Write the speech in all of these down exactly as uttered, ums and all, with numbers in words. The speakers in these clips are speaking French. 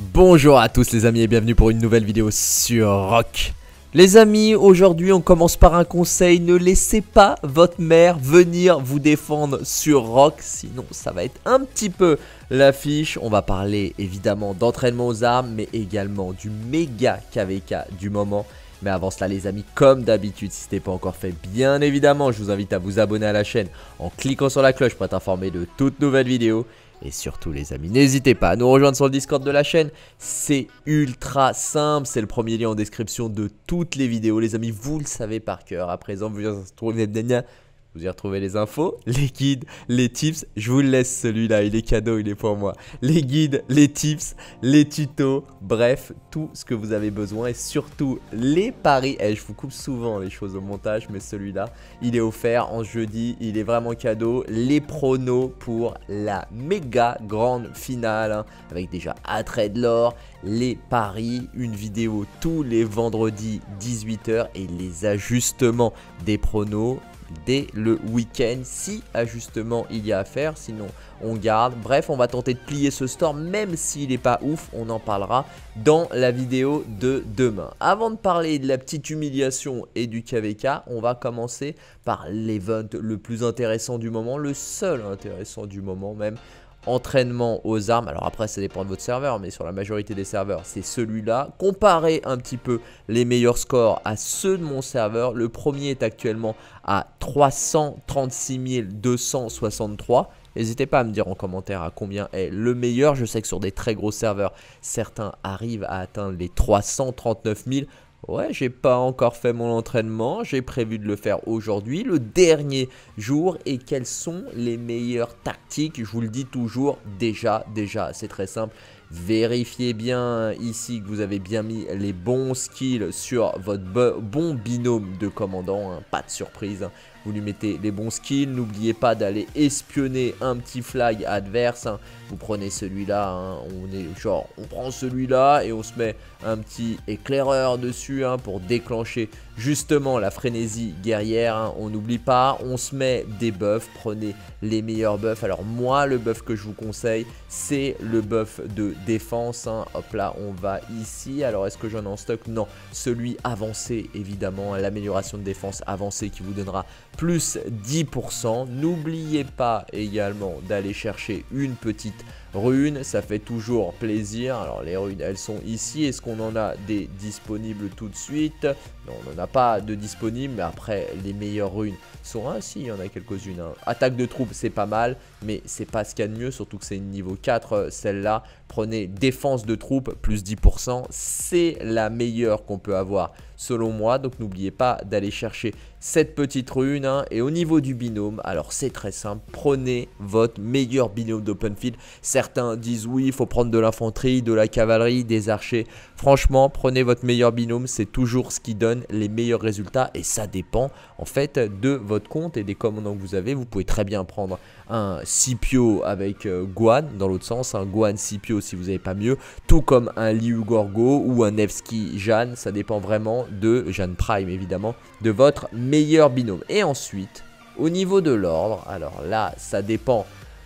Bonjour à tous les amis et bienvenue pour une nouvelle vidéo sur Rock. Les amis, aujourd'hui on commence par un conseil, ne laissez pas votre mère venir vous défendre sur Rock, sinon ça va être un petit peu l'affiche. On va parler évidemment d'entraînement aux armes, mais également du méga K V K du moment. Mais avant cela les amis, comme d'habitude, si ce n'est pas encore fait, bien évidemment, je vous invite à vous abonner à la chaîne en cliquant sur la cloche pour être informé de toutes nouvelles vidéos. Et surtout les amis, n'hésitez pas à nous rejoindre sur le Discord de la chaîne, c'est ultra simple, c'est le premier lien en description de toutes les vidéos. Les amis, vous le savez par cœur, à présent vous y retrouvez, vous y retrouvez les infos, les guides, les tips. Je vous le laisse celui-là, il est cadeau, il est pour moi. Les guides, les tips, les tutos, bref, tout ce que vous avez besoin et surtout les paris. Et je vous coupe souvent les choses au montage, mais celui-là, il est offert en jeudi, il est vraiment cadeau. Les pronos pour la méga grande finale, hein, avec déjà attrait de l'or, les paris, une vidéo tous les vendredis dix-huit heures et les ajustements des pronos dès le week-end, si ajustement il y a à faire, sinon on garde. Bref, on va tenter de plier ce store, même s'il n'est pas ouf, on en parlera dans la vidéo de demain. Avant de parler de la petite humiliation et du K V K, on va commencer par l'event le plus intéressant du moment, le seul intéressant du moment même. Entraînement aux armes, alors après ça dépend de votre serveur, mais sur la majorité des serveurs c'est celui-là. Comparez un petit peu les meilleurs scores à ceux de mon serveur. Le premier est actuellement à trois cent trente-six mille deux cent soixante-trois. N'hésitez pas à me dire en commentaire à combien est le meilleur. Je sais que sur des très gros serveurs, certains arrivent à atteindre les trois cent trente-neuf mille. Ouais, j'ai pas encore fait mon entraînement, j'ai prévu de le faire aujourd'hui, le dernier jour. Et quelles sont les meilleures tactiques? Je vous le dis toujours, déjà, déjà, c'est très simple. Vérifiez bien ici que vous avez bien mis les bons skills sur votre bon binôme de commandant, hein, pas de surprise. Hein. Vous lui mettez les bons skills, n'oubliez pas d'aller espionner un petit flag adverse. Hein. Vous prenez celui-là, hein. on est genre, on prend celui-là et on se met un petit éclaireur dessus, hein, pour déclencher justement la frénésie guerrière. Hein. On n'oublie pas, on se met des buffs, prenez les meilleurs buffs. Alors moi, le buff que je vous conseille, c'est le buff de défense. Hein. Hop là, on va ici. Alors est-ce que j'en ai en stock? Non, celui avancé évidemment, l'amélioration de défense avancée qui vous donnera plus dix pour cent. N'oubliez pas également d'aller chercher une petite rune, ça fait toujours plaisir. Alors les runes elles sont ici, est-ce qu'on en a des disponibles tout de suite? Non, on n'en a pas de disponibles, mais après les meilleures runes sont, ah si, il y en a quelques-unes. Hein. Attaque de troupes c'est pas mal, mais c'est pas ce qu'il y a de mieux, surtout que c'est une niveau quatre celle-là. Prenez défense de troupes plus dix pour cent, c'est la meilleure qu'on peut avoir selon moi. Donc n'oubliez pas d'aller chercher cette petite rune. Hein. Et au niveau du binôme, alors c'est très simple, prenez votre meilleur binôme d'open field. Certains disent oui, il faut prendre de l'infanterie, de la cavalerie, des archers. Franchement, prenez votre meilleur binôme, c'est toujours ce qui donne les meilleurs résultats. Et ça dépend en fait de votre compte et des commandants que vous avez. Vous pouvez très bien prendre un Scipio avec euh, Guan, dans l'autre sens, un Guan Scipio si vous n'avez pas mieux, tout comme un Liu Gorgo ou un Nevsky Jeanne, ça dépend vraiment de Jeanne Prime évidemment, de votre meilleur binôme. Et ensuite, au niveau de l'ordre, alors là, ça dépend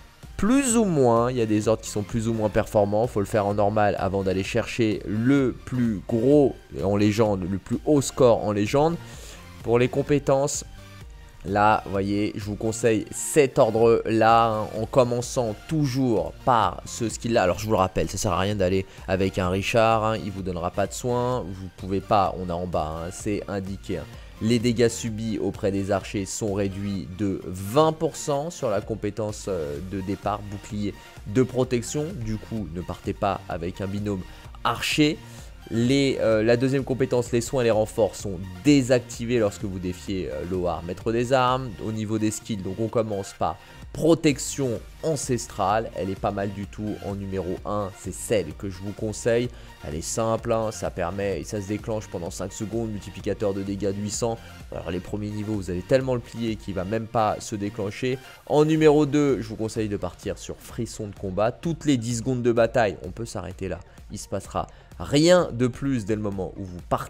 plus ou moins, il y a des ordres qui sont plus ou moins performants, il faut le faire en normal avant d'aller chercher le plus gros en légende, le plus haut score en légende. Pour les compétences, là, vous voyez, je vous conseille cet ordre-là, hein, en commençant toujours par ce skill-là. Alors, je vous le rappelle, ça sert à rien d'aller avec un Richard, hein, il ne vous donnera pas de soins. Vous ne pouvez pas, on a en bas, hein, c'est indiqué. Hein. Les dégâts subis auprès des archers sont réduits de vingt pour cent sur la compétence de départ, bouclier de protection. Du coup, ne partez pas avec un binôme archer. Les, euh, la deuxième compétence, les soins et les renforts sont désactivés lorsque vous défiez euh, Loar, maître des armes. Au niveau des skills, donc on commence par protection ancestrale, elle est pas mal du tout en numéro un, c'est celle que je vous conseille. Elle est simple, hein, ça permet, et ça se déclenche pendant cinq secondes, multiplicateur de dégâts de huit cents. Alors les premiers niveaux, vous allez tellement le plier qu'il va même pas se déclencher. En numéro deux, je vous conseille de partir sur frisson de combat. Toutes les dix secondes de bataille, on peut s'arrêter là, il se passera rien de plus dès le moment où vous partez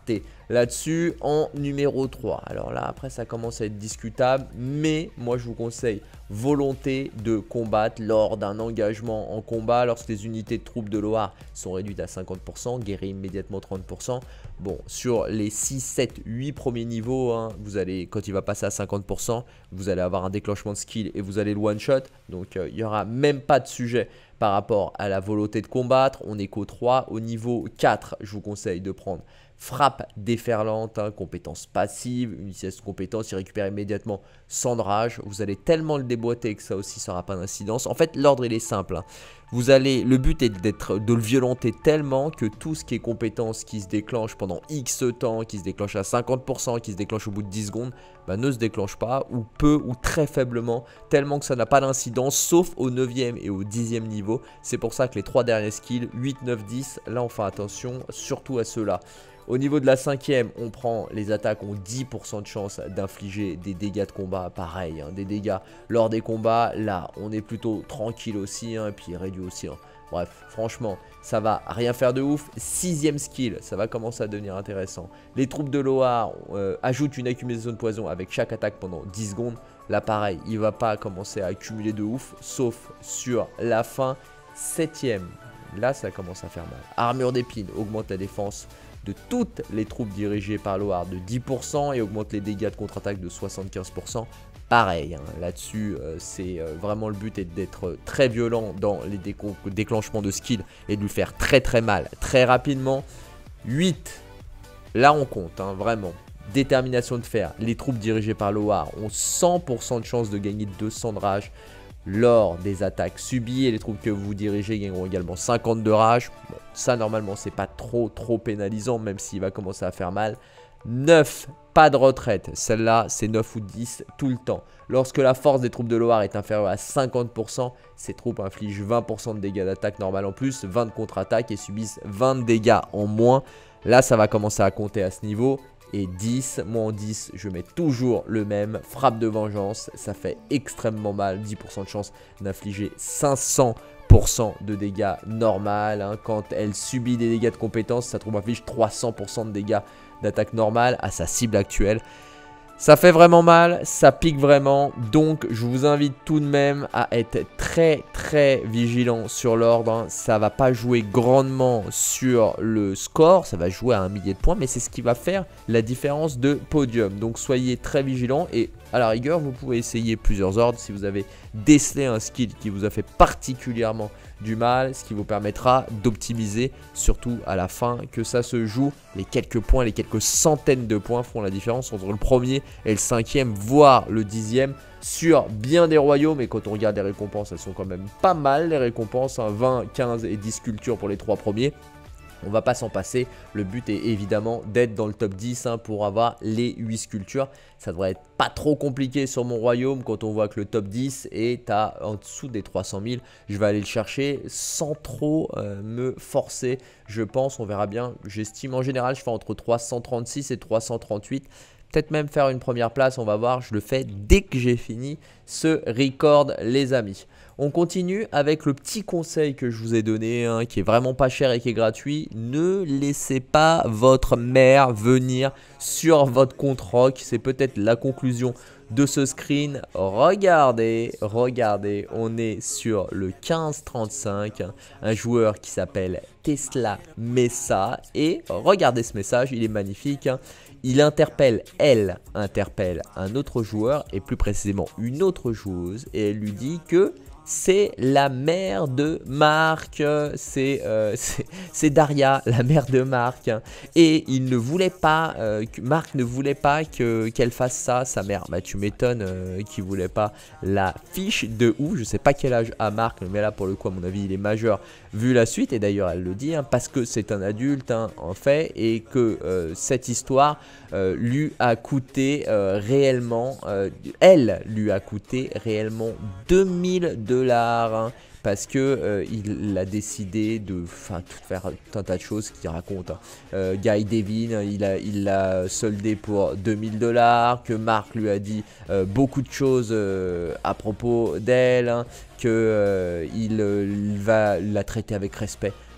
là-dessus. En numéro trois, alors là après ça commence à être discutable, mais moi je vous conseille volonté de combattre lors d'un engagement en combat. Lorsque les unités de troupes de Loire sont réduites à cinquante pour cent, guérir immédiatement trente pour cent. Bon, sur les six, sept, huit premiers niveaux, hein, vous allez, quand il va passer à cinquante pour cent, vous allez avoir un déclenchement de skill et vous allez le one shot. Donc euh, il n'y aura même pas de sujet par rapport à la volonté de combattre. On est qu'au trois. Au niveau quatre, je vous conseille de prendre frappe déferlante, hein, compétence passive, une utilisation de compétence, il récupère immédiatement cent de rage. Vous allez tellement le déboîter que ça aussi ça n'aura pas d'incidence. En fait, l'ordre il est simple. Hein. Vous allez, le but est d'être, de le violenter tellement que tout ce qui est compétence qui se déclenche pendant X temps, qui se déclenche à cinquante pour cent, qui se déclenche au bout de dix secondes, bah, ne se déclenche pas ou peu ou très faiblement, tellement que ça n'a pas d'incidence, sauf au neuvième et au dixième niveau. C'est pour ça que les trois derniers skills, huit, neuf, dix, là on fait attention surtout à ceux-là. Au niveau de la cinquième, on prend les attaques ont dix pour cent de chance d'infliger des dégâts de combat. Pareil, hein, des dégâts lors des combats. Là, on est plutôt tranquille aussi, hein, et puis réduit aussi. Hein. Bref, franchement, ça va rien faire de ouf. Sixième skill, ça va commencer à devenir intéressant. Les troupes de Loire euh, ajoutent une accumulation de poison avec chaque attaque pendant dix secondes. Là, pareil, il va pas commencer à accumuler de ouf, sauf sur la fin. Septième, là, ça commence à faire mal. Armure d'épine augmente la défense de toutes les troupes dirigées par Loire de dix pour cent et augmente les dégâts de contre-attaque de soixante-quinze pour cent. Pareil, hein, là-dessus, euh, c'est euh, vraiment le but est d'être très violent dans les déclenchements de skill et de lui faire très très mal très rapidement. huit, là on compte, hein, vraiment. Détermination de fer, les troupes dirigées par Loire ont cent pour cent de chance de gagner deux cents de rage lors des attaques subies et les troupes que vous dirigez gagneront également cinquante de rage. Bon, ça normalement c'est pas trop trop pénalisant même s'il va commencer à faire mal. neuf, pas de retraite, celle-là c'est neuf ou dix tout le temps. Lorsque la force des troupes de Loire est inférieure à cinquante pour cent, ces troupes infligent vingt pour cent de dégâts d'attaque normale en plus, vingt de contre-attaque et subissent vingt de dégâts en moins. Là ça va commencer à compter à ce niveau. Et dix, moi en dix, je mets toujours le même, frappe de vengeance, ça fait extrêmement mal, dix pour cent de chance d'infliger cinq cents pour cent de dégâts normal. Hein. Quand elle subit des dégâts de compétence, sa troupe inflige trois cents pour cent de dégâts d'attaque normale à sa cible actuelle. Ça fait vraiment mal, ça pique vraiment, donc je vous invite tout de même à être très très vigilant sur l'ordre. Hein. Ça va pas jouer grandement sur le score, ça va jouer à un millier de points, mais c'est ce qui va faire la différence de podium. Donc soyez très vigilants et à la rigueur, vous pouvez essayer plusieurs ordres si vous avez décelé un skill qui vous a fait particulièrement du mal, ce qui vous permettra d'optimiser, surtout à la fin, que ça se joue. Les quelques points, les quelques centaines de points font la différence entre le premier et le cinquième, voire le dixième, sur bien des royaumes. Et quand on regarde les récompenses, elles sont quand même pas mal, les récompenses, hein, vingt, quinze et dix sculptures pour les trois premiers. On va pas s'en passer, le but est évidemment d'être dans le top dix hein, pour avoir les huit sculptures. Ça devrait être pas trop compliqué sur mon royaume quand on voit que le top dix est à en dessous des trois cent mille. Je vais aller le chercher sans trop euh, me forcer, je pense, on verra bien. J'estime en général, je fais entre trois cent trente-six et trois cent trente-huit. Peut-être même faire une première place, on va voir, je le fais dès que j'ai fini ce record les amis. On continue avec le petit conseil que je vous ai donné, hein, qui est vraiment pas cher et qui est gratuit. Ne laissez pas votre mère venir sur votre compte Rock. C'est peut-être la conclusion de ce screen. Regardez, regardez, on est sur le quinze trente-cinq, hein, un joueur qui s'appelle Tesla Mesa. Et regardez ce message, il est magnifique. Hein. Il interpelle, elle interpelle un autre joueur et plus précisément une autre joueuse. Et elle lui dit que c'est la mère de Marc, c'est euh, Daria, la mère de Marc. Et il ne voulait pas, euh, Marc ne voulait pas que qu'elle fasse ça, sa mère. Bah tu m'étonnes euh, qu'il voulait pas la fiche de ouf. Je sais pas quel âge a Marc, mais là pour le coup à mon avis il est majeur vu la suite. Et d'ailleurs elle le dit, hein, parce que c'est un adulte hein, en fait. Et que euh, cette histoire euh, lui a coûté euh, réellement, euh, elle lui a coûté réellement deux mille dollars. Hein, parce que euh, il a décidé de enfin, tout faire tout un tas de choses qu'il raconte. Hein. Euh, Guy Devin, il a il l'a soldé pour deux mille dollars, que Marc lui a dit euh, beaucoup de choses euh, à propos d'elle, hein, que euh, il, euh, il va la traiter avec respect.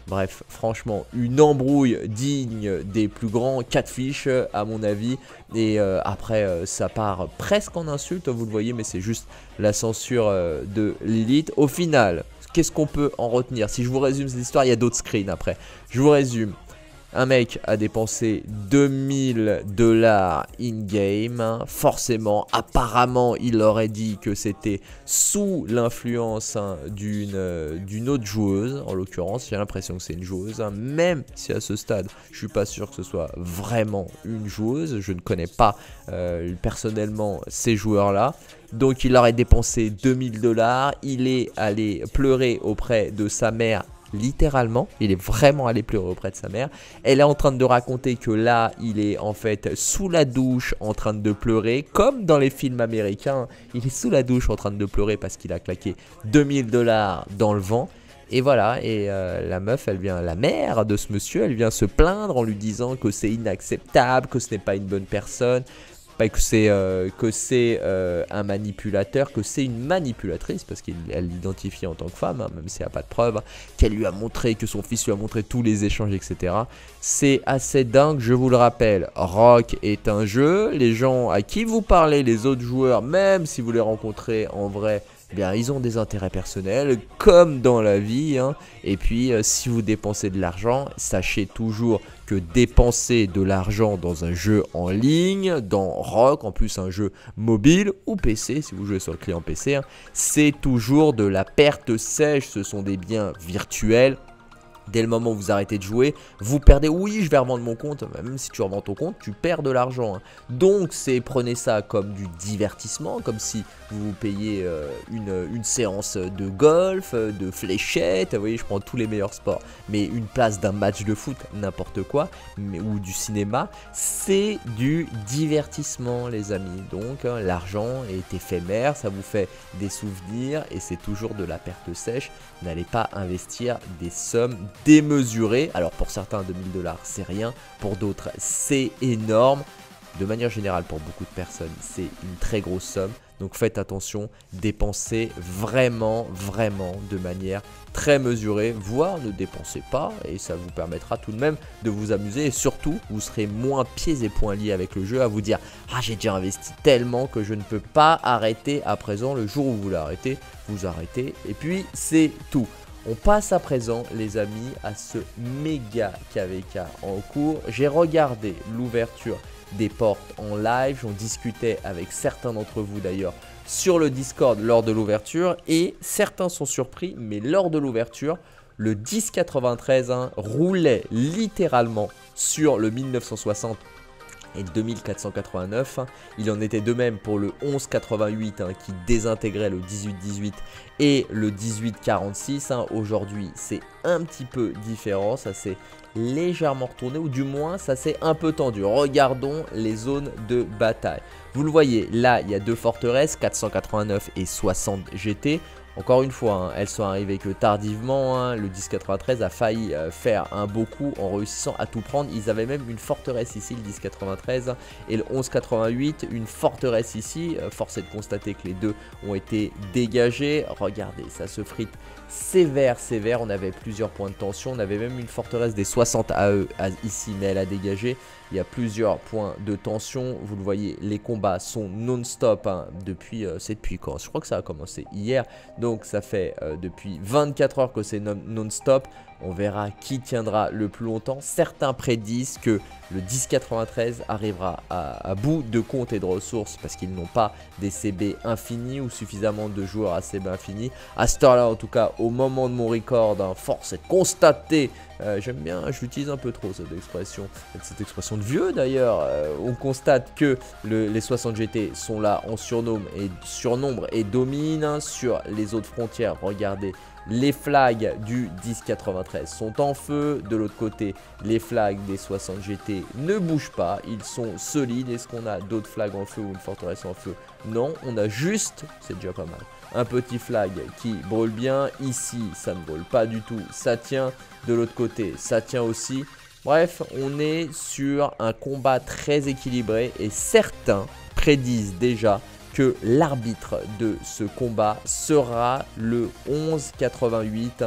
Bref, franchement, une embrouille digne des plus grands catfish à mon avis. Et euh, après, euh, ça part presque en insulte, vous le voyez, mais c'est juste la censure euh, de l'élite. Au final, qu'est-ce qu'on peut en retenir? Si je vous résume cette histoire, il y a d'autres screens après. Je vous résume. Un mec a dépensé deux mille dollars in-game, hein. Forcément, apparemment, il aurait dit que c'était sous l'influence hein, d'une euh, d'une autre joueuse. En l'occurrence, j'ai l'impression que c'est une joueuse. Hein. Même si à ce stade, je suis pas sûr que ce soit vraiment une joueuse. Je ne connais pas euh, personnellement ces joueurs-là. Donc, il aurait dépensé deux mille dollars. Il est allé pleurer auprès de sa mère. Littéralement, il est vraiment allé pleurer auprès de sa mère. Elle est en train de raconter que là, il est en fait sous la douche en train de pleurer, comme dans les films américains. Il est sous la douche en train de pleurer parce qu'il a claqué deux mille dollars dans le vent. Et voilà, et euh, la meuf, elle vient, la mère de ce monsieur, elle vient se plaindre en lui disant que c'est inacceptable, que ce n'est pas une bonne personne. Pas que c'est euh, que c'est euh, un manipulateur, que c'est une manipulatrice, parce qu'elle l'identifie en tant que femme, hein, même s'il n'y a pas de preuve, hein, qu'elle lui a montré, que son fils lui a montré tous les échanges, et cetera. C'est assez dingue, je vous le rappelle, Rock est un jeu, les gens à qui vous parlez, les autres joueurs, même si vous les rencontrez en vrai, eh bien, ils ont des intérêts personnels, comme dans la vie, hein. Et puis, euh, si vous dépensez de l'argent, sachez toujours que dépenser de l'argent dans un jeu en ligne, dans Rock, en plus un jeu mobile ou P C, si vous jouez sur le client P C, hein, c'est toujours de la perte sèche, ce sont des biens virtuels. Dès le moment où vous arrêtez de jouer, vous perdez. Oui, je vais revendre mon compte. Même si tu revends ton compte, tu perds de l'argent. Hein. Donc, c'est prenez ça comme du divertissement, comme si vous payez euh, une, une séance de golf, de fléchettes. Vous voyez, je prends tous les meilleurs sports. Mais une place d'un match de foot, n'importe quoi, mais, ou du cinéma, c'est du divertissement, les amis. Donc, hein, l'argent est éphémère, ça vous fait des souvenirs et c'est toujours de la perte sèche. N'allez pas investir des sommes démesuré. Alors pour certains deux mille dollars c'est rien, pour d'autres c'est énorme. De manière générale pour beaucoup de personnes c'est une très grosse somme. Donc faites attention, dépensez vraiment vraiment de manière très mesurée, voire ne dépensez pas et ça vous permettra tout de même de vous amuser et surtout vous serez moins pieds et poings liés avec le jeu à vous dire ah j'ai déjà investi tellement que je ne peux pas arrêter à présent. Le jour où vous l'arrêtez, vous arrêtez et puis c'est tout. On passe à présent, les amis, à ce méga K V K en cours. J'ai regardé l'ouverture des portes en live. J'en discutais avec certains d'entre vous d'ailleurs sur le Discord lors de l'ouverture. Et certains sont surpris, mais lors de l'ouverture, le dix quatre-vingt-treize hein, roulait littéralement sur le mille neuf cent soixante. Et deux mille quatre cent quatre-vingt-neuf. Hein. Il en était de même pour le onze quatre-vingt-huit hein, qui désintégrait le dix-huit dix-huit et le dix-huit quarante-six. Hein. Aujourd'hui, c'est un petit peu différent. Ça s'est légèrement retourné ou du moins, ça s'est un peu tendu. Regardons les zones de bataille. Vous le voyez, là, il y a deux forteresses, quatre cent quatre-vingt-neuf et soixante G T. Encore une fois, hein, elles sont arrivées que tardivement. Hein, le dix quatre-vingt-treize a failli euh, faire un beau coup en réussissant à tout prendre. Ils avaient même une forteresse ici, le dix quatre-vingt-treize, hein, et le onze quatre-vingt-huit, une forteresse ici. Euh, force est de constater que les deux ont été dégagés. Regardez, ça se frite sévère, sévère. On avait plusieurs points de tension. On avait même une forteresse des soixante A E ici, mais elle a dégagé. Il y a plusieurs points de tension. Vous le voyez, les combats sont non-stop hein, depuis, euh, c'est depuis quand? Je crois que ça a commencé hier. Donc ça fait euh, depuis vingt-quatre heures que c'est non-stop. On verra qui tiendra le plus longtemps. Certains prédisent que le dix quatre-vingt-treize arrivera à, à bout de compte et de ressources parce qu'ils n'ont pas des C B infinis ou suffisamment de joueurs à C B infinis. À cette heure-là, en tout cas, au moment de mon record, hein, force est de constater. Euh, J'aime bien, je l'utilise un peu trop cette expression, cette expression de vieux d'ailleurs. Euh, on constate que le, les soixante G T sont là en surnombre et, surnombre et dominent hein, sur les autres frontières. Regardez. Les flags du dix quatre-vingt-treize sont en feu. De l'autre côté, les flags des soixante G T ne bougent pas. Ils sont solides. Est-ce qu'on a d'autres flags en feu ou une forteresse en feu? Non, on a juste, c'est déjà pas mal, un petit flag qui brûle bien. Ici, ça ne brûle pas du tout. Ça tient. De l'autre côté, ça tient aussi. Bref, on est sur un combat très équilibré et certains prédisent déjà que l'arbitre de ce combat sera le onze quatre-vingt-huit hein,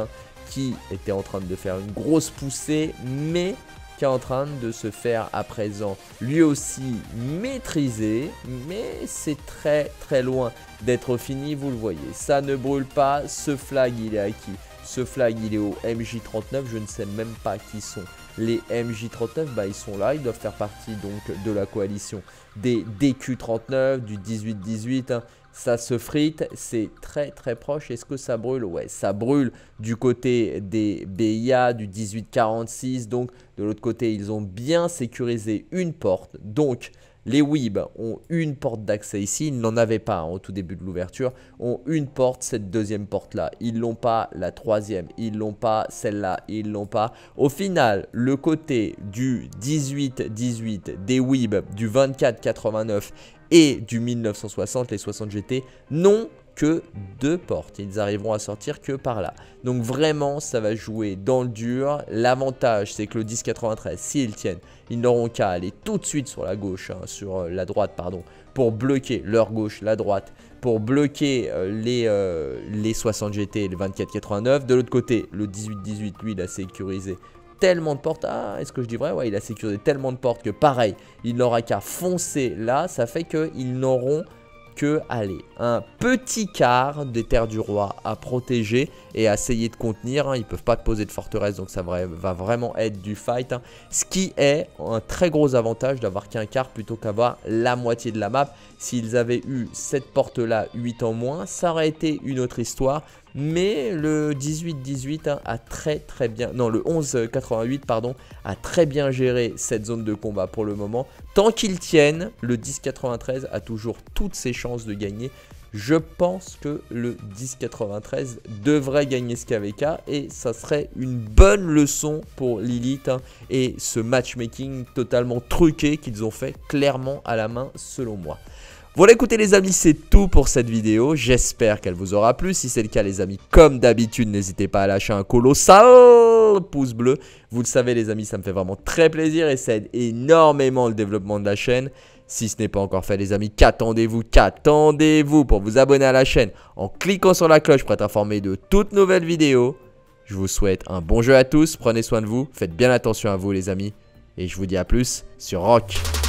qui était en train de faire une grosse poussée, mais qui est en train de se faire à présent lui aussi maîtriser, mais c'est très très loin d'être fini, vous le voyez. Ça ne brûle pas, ce flag il est à qui? Ce flag il est au M J trente-neuf, je ne sais même pas qui sont les M J trente-neuf, bah ils sont là, ils doivent faire partie donc de la coalition des D Q trente-neuf, du dix-huit dix-huit, hein. Ça se frite, c'est très très proche. Est-ce que ça brûle? Ouais, ça brûle du côté des B I A, du dix-huit quarante-six. Donc de l'autre côté, ils ont bien sécurisé une porte. Donc les Weeb ont une porte d'accès ici. Ils n'en avaient pas hein, au tout début de l'ouverture. Ont une porte, cette deuxième porte-là. Ils l'ont pas, la troisième. Ils l'ont pas, celle-là. Ils l'ont pas. Au final, le côté du dix-huit dix-huit, des Weeb, du vingt-quatre quatre-vingt-neuf et du mille neuf cent soixante, les soixante G T, n'ont que deux portes. Ils arriveront à sortir que par là. Donc vraiment, ça va jouer dans le dur. L'avantage, c'est que le dix quatre-vingt-treize, s'ils tiennent, ils n'auront qu'à aller tout de suite sur la gauche, hein, sur la droite, pardon, pour bloquer leur gauche, la droite, pour bloquer euh, les, euh, les soixante G T et les vingt-quatre quatre-vingt-neuf. De l'autre côté, le dix-huit dix-huit, lui, il a sécurisé tellement de portes. Ah, est-ce que je dis vrai? Ouais, il a sécurisé tellement de portes que pareil, il n'aura qu'à foncer là. Ça fait qu'ils n'auront que, allez, un petit quart des terres du roi à protéger et à essayer de contenir. Hein. Ils ne peuvent pas te poser de forteresse, donc ça va vraiment être du fight. Hein. Ce qui est un très gros avantage d'avoir qu'un quart plutôt qu'avoir la moitié de la map. S'ils avaient eu cette porte-là, huit en moins, ça aurait été une autre histoire. Mais le dix-huit dix-huit hein, a très très bien, non le onze quatre-vingt-huit pardon, a très bien géré cette zone de combat pour le moment. Tant qu'ils tiennent, le dix quatre-vingt-treize a toujours toutes ses chances de gagner. Je pense que le dix quatre-vingt-treize devrait gagner ce K V K et ça serait une bonne leçon pour Lilith hein, et ce matchmaking totalement truqué qu'ils ont fait clairement à la main selon moi. Voilà, écoutez les amis, c'est tout pour cette vidéo. J'espère qu'elle vous aura plu. Si c'est le cas les amis, comme d'habitude, n'hésitez pas à lâcher un colossal pouce bleu. Vous le savez les amis, ça me fait vraiment très plaisir et ça aide énormément le développement de la chaîne. Si ce n'est pas encore fait les amis, qu'attendez-vous Qu'attendez-vous pour vous abonner à la chaîne en cliquant sur la cloche pour être informé de toutes nouvelles vidéos. Je vous souhaite un bon jeu à tous, prenez soin de vous, faites bien attention à vous les amis. Et je vous dis à plus sur Rock.